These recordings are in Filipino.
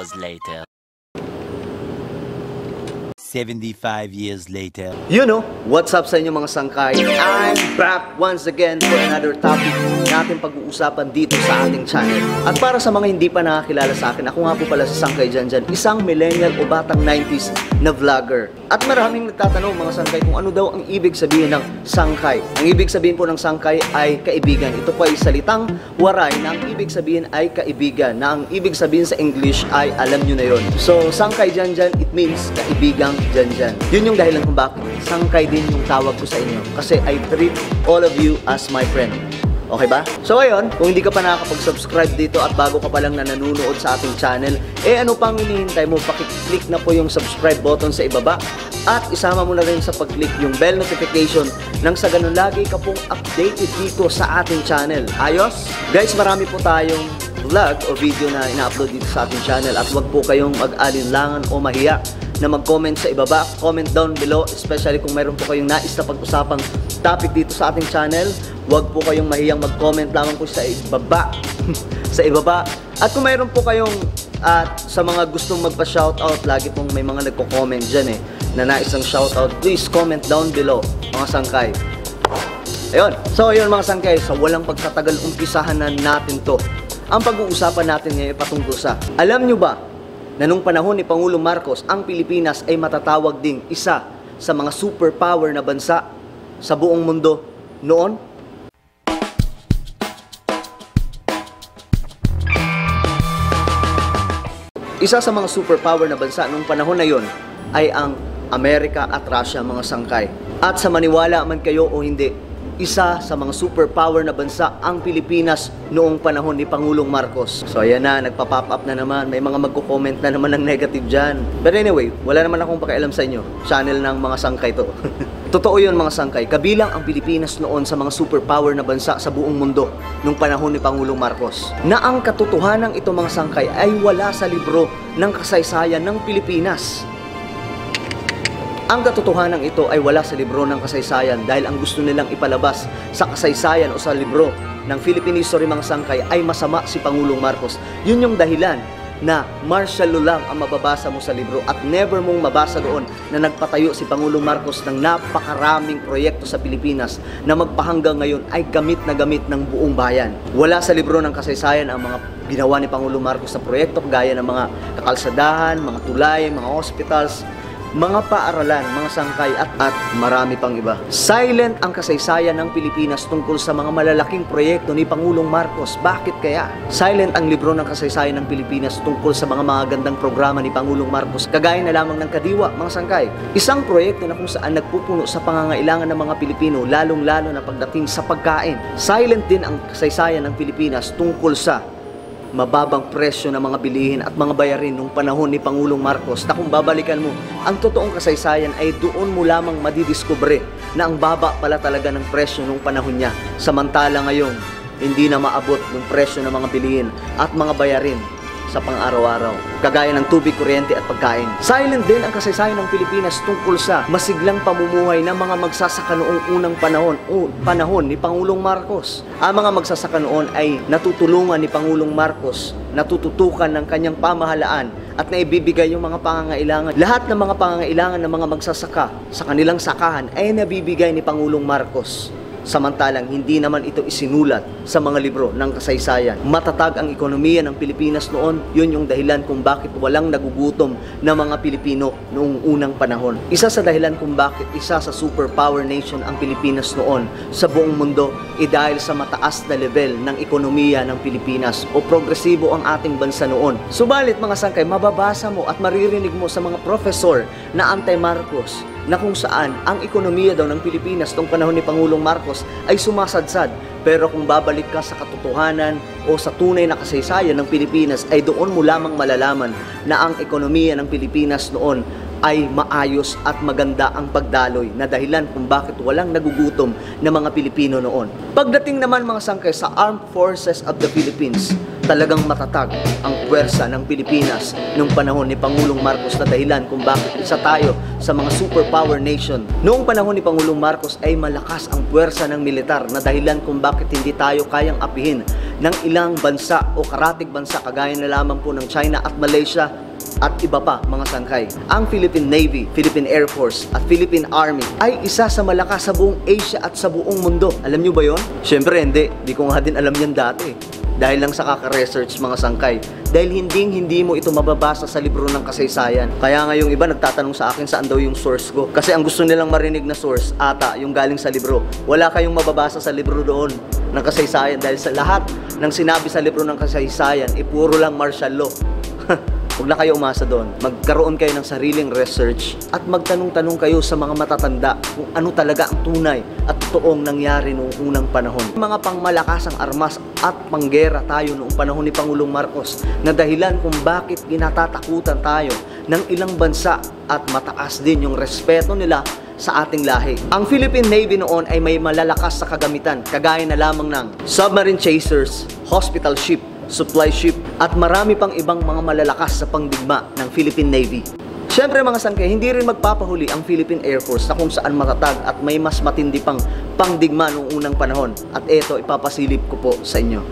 hours later. 75 years later. You know, what's up sa inyo mga sangkay? I'm back once again for another topic natin pag-uusapan dito sa ating channel. At para sa mga hindi pa nakakilala sa akin, ako nga po pala si Sangkay Janjan, isang millennial o batang 90s na vlogger. At maraming nagtatanong mga sangkay kung ano daw ang ibig sabihin ng sangkay. Ang ibig sabihin po ng sangkay ay kaibigan. Ito po ay salitang waray na ang ibig sabihin ay kaibigan. Na ang ibig sabihin sa English ay alam nyo na yon. So, Sangkay Janjan, it means kaibigang Janjan. Yun yung dahilan kung bakit sangkay din yung tawag ko sa inyo. Kasi I treat all of you as my friend. Okay ba? So ayun, kung hindi ka pa nakakapag-subscribe dito at bago ka pa lang na nanonood sa ating channel, ano pang hinihintay mo? Pakiclick na po yung subscribe button sa ibaba at isama mo na rin sa pag-click yung bell notification nang sa ganun lagi ka pong updated dito sa ating channel. Ayos? Guys, marami po tayong vlog o video na ina-upload dito sa ating channel at wag po kayong mag-alinlangan o mahiya na mag-comment sa ibaba, comment down below, especially kung mayroon po kayong nais na pag-usapang topic dito sa ating channel. Huwag po kayong mahiyang mag-comment lamang po sa ibaba. Sa ibaba. At kung mayroon po kayong sa mga gustong magpa-shoutout, lagi pong may mga nagko-comment dyan na nais ang shoutout, please comment down below, mga sangkay. Ayun. So ayun mga sangkay, sa walang pagtatagal, umpisahan na natin to. Ang pag-uusapan natin ngayon patungkol sa, alam nyo ba na nung panahon ni Pangulong Marcos, ang Pilipinas ay matatawag ding isa sa mga superpower na bansa sa buong mundo noon? Isa sa mga superpower na bansa nung panahon na yon ay ang Amerika at Russia, mga sangkay. At sa maniwala man kayo o hindi, isa sa mga superpower na bansa ang Pilipinas noong panahon ni Pangulong Marcos. So ayan na, nagpa-pop up na naman, may mga magko-comment na naman ng negative dyan. But anyway, wala naman akong pakialam sa inyo. Channel ng mga sangkay to. Totoo yun mga sangkay, kabilang ang Pilipinas noon sa mga superpower na bansa sa buong mundo noong panahon ni Pangulong Marcos. Na ang katotohanan ito mga sangkay ay wala sa libro ng kasaysayan ng Pilipinas. Ang katotohanan ito ay wala sa libro ng kasaysayan dahil ang gusto nilang ipalabas sa kasaysayan o sa libro ng Philippine History mga sangkay ay masama si Pangulong Marcos. Yun yung dahilan na martial law lang ang mababasa mo sa libro at never mong mabasa doon na nagpatayo si Pangulong Marcos ng napakaraming proyekto sa Pilipinas na magpahanggang ngayon ay gamit na gamit ng buong bayan. Wala sa libro ng kasaysayan ang mga ginawa ni Pangulong Marcos na proyekto gaya ng mga kakalsadahan, mga tulay, mga hospitals, mga paaralan, mga sangkay at marami pang iba. Silent ang kasaysayan ng Pilipinas tungkol sa mga malalaking proyekto ni Pangulong Marcos. Bakit kaya? Silent ang libro ng kasaysayan ng Pilipinas tungkol sa mga magagandang programa ni Pangulong Marcos, kagaya na lamang ng Kadiwa, mga sangkay. Isang proyekto na kung saan nagpupuno sa pangangailangan ng mga Pilipino, lalong-lalo na pagdating sa pagkain. Silent din ang kasaysayan ng Pilipinas tungkol sa mababang presyo ng mga bilihin at mga bayarin nung panahon ni Pangulong Marcos na kung babalikan mo, ang totoong kasaysayan ay doon mo lamang madidiskubre na ang baba pala talaga ng presyo nung panahon niya. Samantala ngayon, hindi na maabot yung presyo ng mga bilihin at mga bayarin sa pang-araw-araw, kagaya ng tubig, kuryente at pagkain. Silent din ang kasaysayan ng Pilipinas tungkol sa masiglang pamumuhay ng mga magsasaka noong unang panahon ni Pangulong Marcos. Ang mga magsasaka noon ay natutulungan ni Pangulong Marcos, natututukan ng kanyang pamahalaan at naibibigay yung mga pangangailangan. Lahat ng mga pangangailangan ng mga magsasaka sa kanilang sakahan ay nabibigay ni Pangulong Marcos. Samantalang hindi naman ito isinulat sa mga libro ng kasaysayan. Matatag ang ekonomiya ng Pilipinas noon, yun yung dahilan kung bakit walang nagugutom na mga Pilipino noong unang panahon. Isa sa dahilan kung bakit isa sa superpower nation ang Pilipinas noon sa buong mundo dahil sa mataas na level ng ekonomiya ng Pilipinas o progresibo ang ating bansa noon. Subalit mga sangkay, mababasa mo at maririnig mo sa mga professor na anti-Marcos na kung saan ang ekonomiya daw ng Pilipinas noong panahon ni Pangulong Marcos ay sumasadsad. Pero kung babalik ka sa katotohanan o sa tunay na kasaysayan ng Pilipinas, ay doon mo lamang malalaman na ang ekonomiya ng Pilipinas noon ay maayos at maganda ang pagdaloy na dahilan kung bakit walang nagugutom na mga Pilipino noon. Pagdating naman mga sangkay sa Armed Forces of the Philippines, talagang matatag ang puwersa ng Pilipinas noong panahon ni Pangulong Marcos na dahilan kung bakit isa tayo sa mga superpower nation. Noong panahon ni Pangulong Marcos ay malakas ang puwersa ng militar na dahilan kung bakit hindi tayo kayang apihin ng ilang bansa o karatig bansa kagaya na lamang po ng China at Malaysia at iba pa mga sangkay. Ang Philippine Navy, Philippine Air Force at Philippine Army ay isa sa malakas sa buong Asia at sa buong mundo. Alam nyo ba yon? Siyempre hindi. Di ko nga din alam yan dati. Dahil lang sa kaka-research mga sangkay. Dahil hindi mo ito mababasa sa libro ng kasaysayan. Kaya nga yung iba nagtatanong sa akin saan daw yung source ko. Kasi ang gusto nilang marinig na source, ata, yung galing sa libro. Wala kayong mababasa sa libro doon ng kasaysayan. Dahil sa lahat ng sinabi sa libro ng kasaysayan, puro lang martial law. Huwag na kayo umasa doon. Magkaroon kayo ng sariling research at magtanong-tanong kayo sa mga matatanda kung ano talaga ang tunay at totoong nangyari noong unang panahon. Mga pangmalakasang armas at panggera tayo noong panahon ni Pangulong Marcos na dahilan kung bakit ginatatakutan tayo ng ilang bansa at mataas din yung respeto nila sa ating lahi. Ang Philippine Navy noon ay may malalakas sa kagamitan, kagaya na lamang ng submarine chasers, hospital ship, supply ship, at marami pang ibang mga malalakas sa pangdigma ng Philippine Navy. Siyempre mga sangkay, hindi rin magpapahuli ang Philippine Air Force na kung saan matatag at may mas matindi pang pangdigma noong unang panahon. At ito, ipapasilip ko po sa inyo.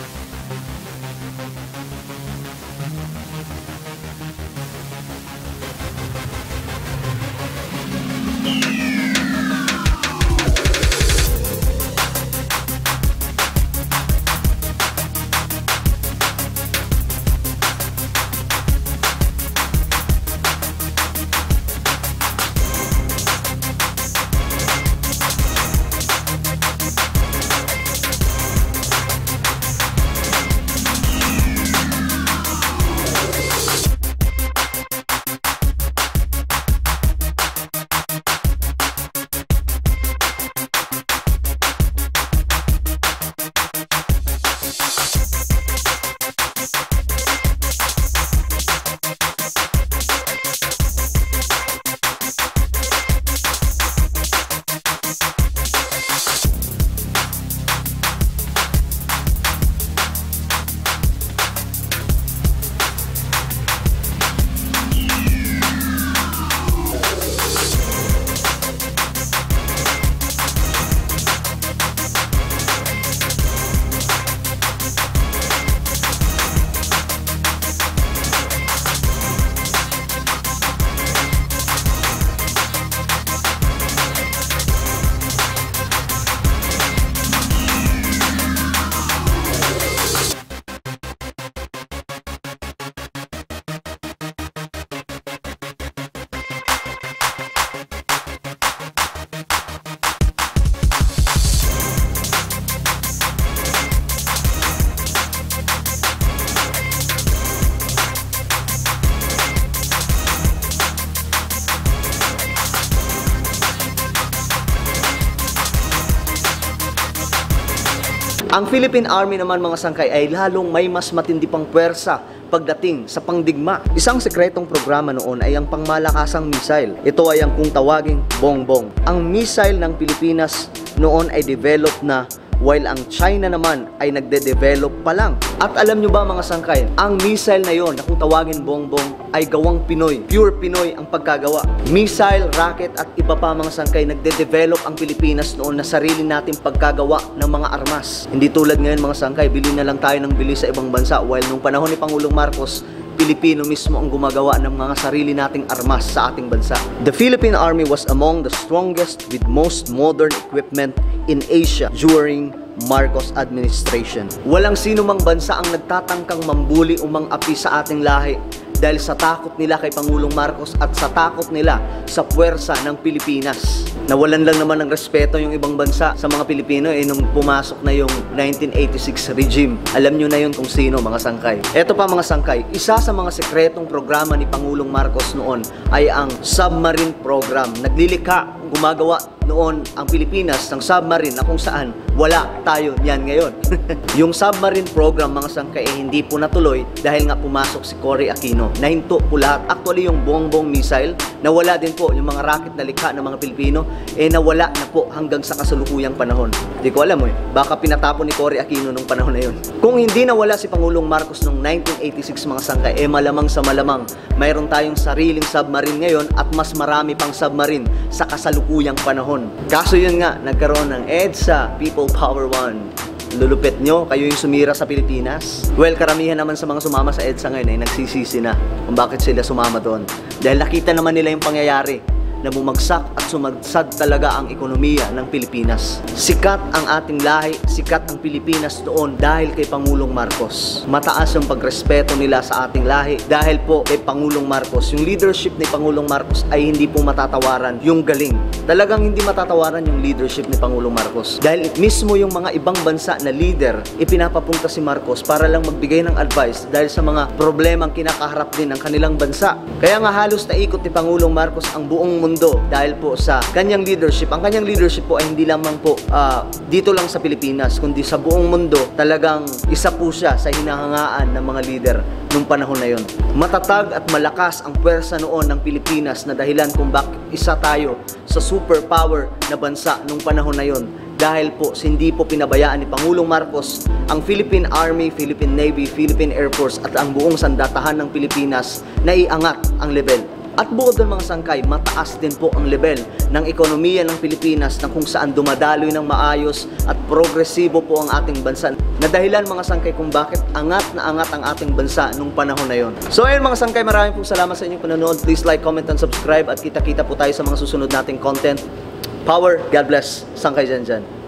Ang Philippine Army naman mga sangkay ay lalong may mas matindi pang puwersa pagdating sa pangdigma. Isang sekretong programa noon ay ang pangmalakasang missile. Ito ay ang kung tawaging bongbong. Ang missile ng Pilipinas noon ay developed na, while ang China naman ay nagde-develop pa lang. At alam nyo ba mga sangkay, ang missile na yon na kung tawagin bongbong ay gawang Pinoy. Pure Pinoy ang pagkagawa. Missile, rocket at iba pa mga sangkay, nagde-develop ang Pilipinas noon na sarili nating pagkagawa ng mga armas. Hindi tulad ngayon mga sangkay, bili na lang tayo ng bili sa ibang bansa, while nung panahon ni Pangulong Marcos, Pilipino mismo ang gumagawa ng mga sarili nating armas sa ating bansa. The Philippine Army was among the strongest with most modern equipment in Asia during Marcos administration. Walang sino mang bansa ang nagtatangkang mambuli o mang-api sa ating lahi dahil sa takot nila kay Pangulong Marcos at sa takot nila sa puwersa ng Pilipinas. Nawalan lang naman ng respeto yung ibang bansa sa mga Pilipino nung pumasok na yung 1986 regime. Alam nyo na yun kung sino mga sangkay. Eto pa mga sangkay, isa sa mga sekretong programa ni Pangulong Marcos noon ay ang submarine program. Naglilikha, gumagawa noon ang Pilipinas ng submarine na kung saan wala tayo niyan ngayon. Yung submarine program mga sangkay hindi po natuloy dahil nga pumasok si Cory Aquino. Nahinto po lahat. Actually yung bongbong missile, nawala din po yung mga rocket na likha ng mga Pilipino, nawala na po hanggang sa kasalukuyang panahon. Hindi ko alam baka pinatapon ni Cory Aquino nung panahon na yun. Kung hindi nawala si Pangulong Marcos noong 1986 mga sangkay, malamang sa malamang mayroon tayong sariling submarine ngayon at mas marami pang submarine sa kasalukuyang panahon. Kaso yun nga, nagkaroon ng EDSA, People Power 1. Lulupit nyo, kayo yung sumira sa Pilipinas. Well, karamihan naman sa mga sumama sa EDSA ngayon ay nagsisisi na kung bakit sila sumama doon. Dahil nakita naman nila yung pangyayari na bumagsak at sumagsad talaga ang ekonomiya ng Pilipinas. Sikat ang ating lahi, sikat ang Pilipinas doon dahil kay Pangulong Marcos. Mataas yung pagrespeto nila sa ating lahi dahil po kay Pangulong Marcos. Yung leadership ni Pangulong Marcos ay hindi po matatawaran yung galing. Talagang hindi matatawaran yung leadership ni Pangulong Marcos. Dahil mismo yung mga ibang bansa na leader, ipinapapunta si Marcos para lang magbigay ng advice dahil sa mga problemang kinakaharap din ng kanilang bansa. Kaya nga halos naikot ni Pangulong Marcos ang buong mundo dahil po sa kanyang leadership. Ang kanyang leadership po ay hindi lamang po dito lang sa Pilipinas, kundi sa buong mundo. Talagang isa po siya sa hinahangaan ng mga leader nung panahon na yon. Matatag at malakas ang puwersa noon ng Pilipinas na dahilan kung bakit isa tayo sa superpower na bansa nung panahon na yon. Dahil po hindi po pinabayaan ni Pangulong Marcos ang Philippine Army, Philippine Navy, Philippine Air Force at ang buong sandatahan ng Pilipinas na iangat ang level. At bukod doon mga sangkay, mataas din po ang level ng ekonomiya ng Pilipinas na kung saan dumadaloy ng maayos at progresibo po ang ating bansa. Na dahilan mga sangkay kung bakit angat na angat ang ating bansa nung panahon na yon. So ayun mga sangkay, maraming pong salamat sa inyong panonood. Please like, comment, and subscribe at kita-kita po tayo sa mga susunod nating content. Power, God bless, sangkay dyan dyan.